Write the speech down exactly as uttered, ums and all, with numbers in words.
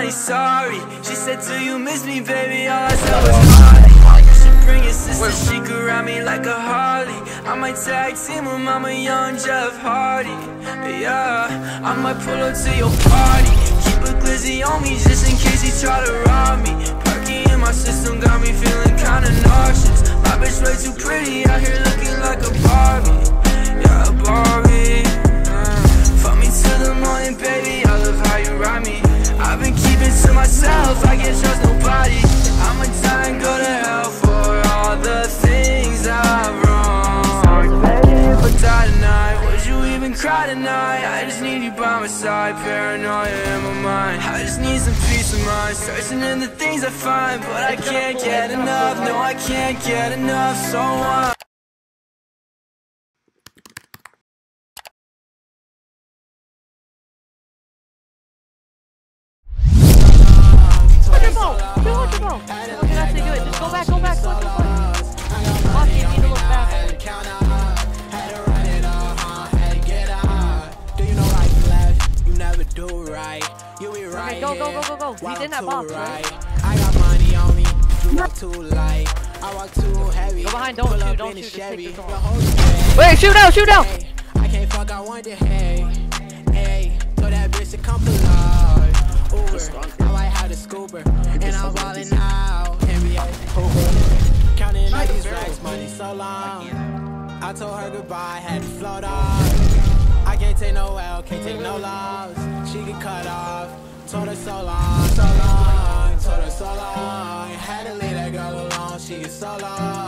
somebody sorry. She said, do you miss me, baby? All I said was hi. You should bring your sister, she could ride me like a Harley. I might tag team with Mama Young Jeff Hardy. Yeah, I might pull up to your party. Keep a glizzy on me just in case he try to rob me. Perky in my system got me feeling kinda nauseous. My bitch way too pretty out here looking like a Barbie. Yeah, a Barbie. uh, Fuck me till the morning, baby, I love how you ride me. I've been keeping to myself, I can't trust nobody. I'ma die and go to hell for all the things I've wrong. If I die tonight, would you even cry tonight? I just need you by my side, paranoia in my mind. I just need some peace of mind, searching in the things I find. But I can't get enough, no I can't get enough, so I Go, go, go, go, go. He's in that box, right? I got money on me. You walk too light. I walk too heavy. Go behind, don't shoot, don't shoot. Just take this off. Wait, shoot out, shoot out! I can't fuck, I want the hay. Hey, so that bitch to come alive. Uber, I might have the scooper. And I'm balling out. N B A Hooper. Counting all these racks, money so long. I told her goodbye, had to float off. I can't take no L, can't take no loss. She get cut off. Told her so long, so long, told her so long. Had to leave that girl alone, she is so long.